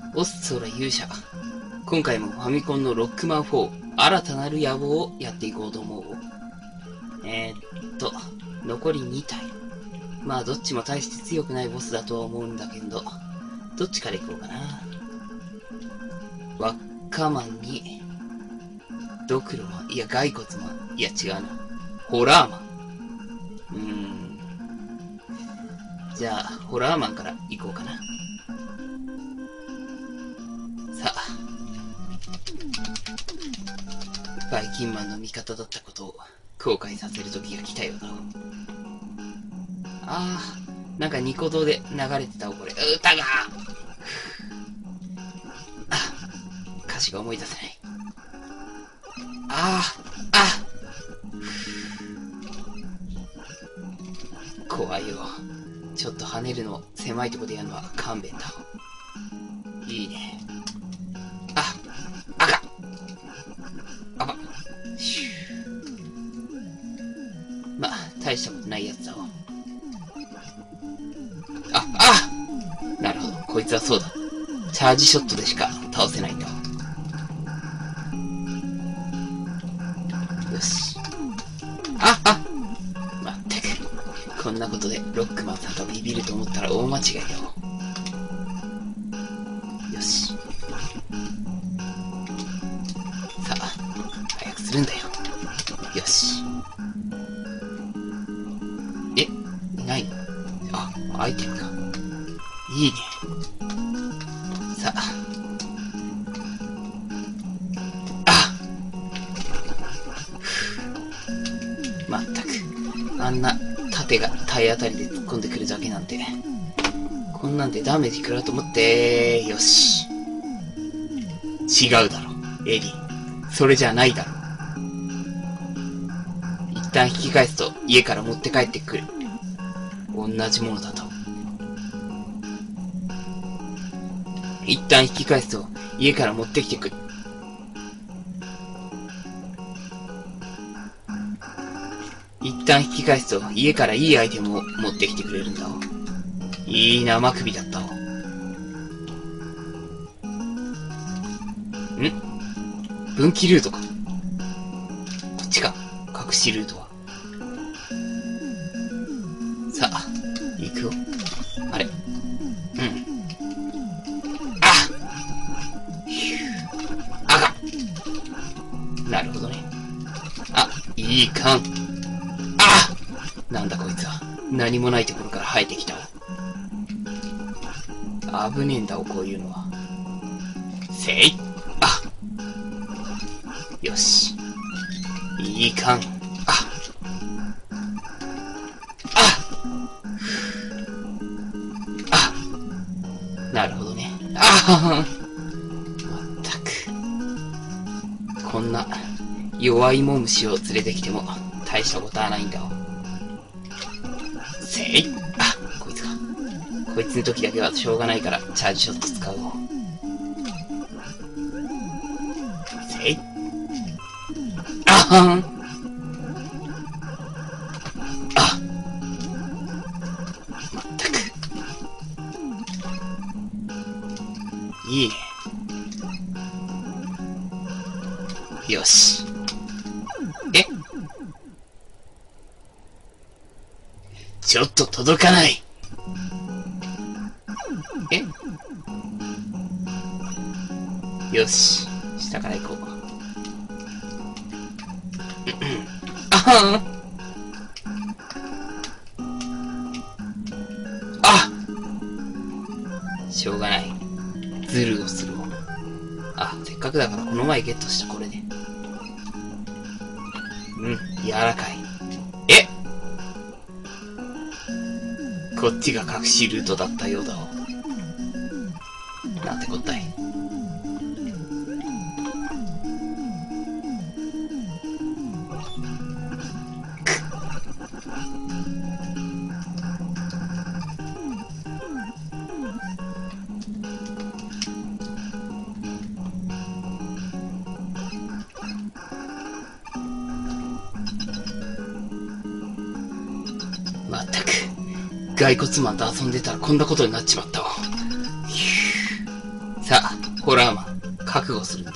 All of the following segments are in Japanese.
おっそら勇者。今回もファミコンのロックマン4、新たなる野望をやっていこうと思う。残り2体。まあどっちも大して強くないボスだとは思うんだけど、どっちから行こうかな。ワッカマンに、ドクロマン、いや骸骨マン、いや違うな。ホラーマン。じゃあ、ホラーマンから行こうかな。さあ。バイキンマンの味方だったことを後悔させる時が来たようだ。なんかニコ動で流れてたわ、これ。歌が歌詞が思い出せない。怖いよ。ちょっと跳ねるの狭いとこでやるのは勘弁だ。いいね。赤まあ、大したことないやつだわ。なるほど。こいつはそうだ。チャージショットでしか倒せないんだ。よし。まったく。こんなことでロックマンさんがビビると思ったら大間違いだわ。よし。さあ、早くするんだよ。よし。ないの？アイテムか。いいね。さあ。まったく。あんな盾が体当たりで突っ込んでくるだけなんて。こんなんでダメージ食らうと思って、よし。違うだろ、エリー。それじゃないだろ。一旦引き返すと家から持って帰ってくる。同じものだと。一旦引き返すと家から持ってきてくる。一旦引き返すと家からいいアイテムを持ってきてくれるんだ。いい生首だったわ。分岐ルートか。こっちか。隠しルートは。さあ、行くよ。あれ。なるほどね。いい感。なんだこいつは。何もないところから生えてきたわ。危ねえんだわ、こういうのは。せい。よし。いい感。なるほどね。まったく。こんな弱いも虫を連れてきても大したことはないんだわ。せい。こいつか。こいつの時だけはしょうがないからチャージショット使うわ。せい。まったく。いいね。よし。ちょっと届かない。よし。下から行こう。しょうがない。ズルをするわ。せっかくだからこの前ゲットしたこれで。柔らかい。こっちが隠しルートだったようだわ。なんてこったい。まったく。骸骨マンと遊んでたらこんなことになっちまったわ。 さあ、ホラーマン、覚悟するんだ。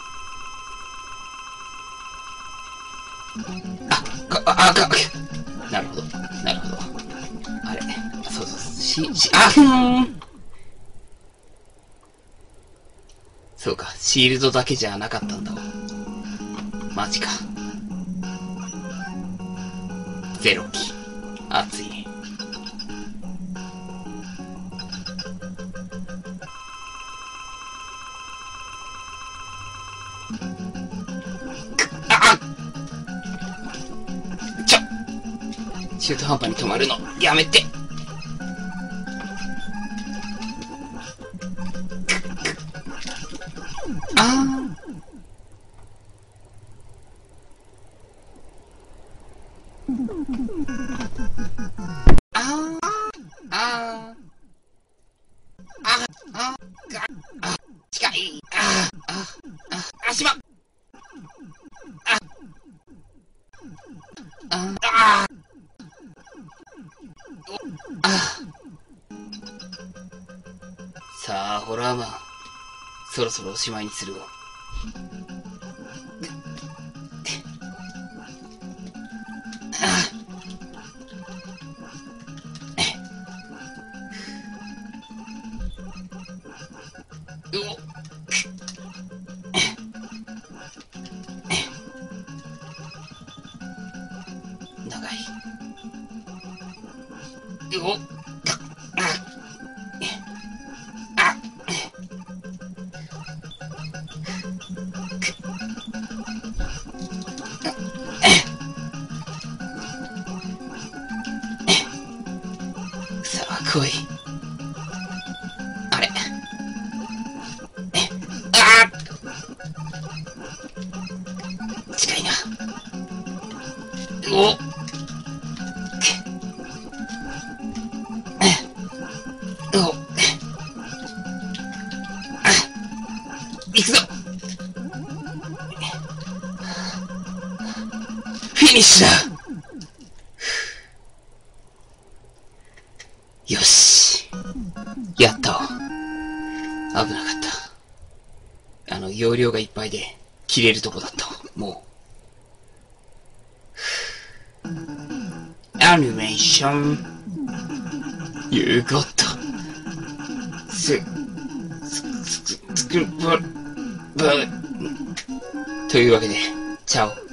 なるほど。なるほど。あれ、そうそう、そうか、シールドだけじゃなかったんだわ。マジか。ゼロ機。熱い。中途半端に止まるの、やめて。近い。足場。さあ、ホラーマン。そろそろおしまいにするわ。長い。さあ、来い。あれ。近いな。行くぞ。フィニッシュだ。よし。やったわ。危なかった。容量がいっぱいで切れるとこだったわ。もう。アニメーション。You got. というわけで、チャオ。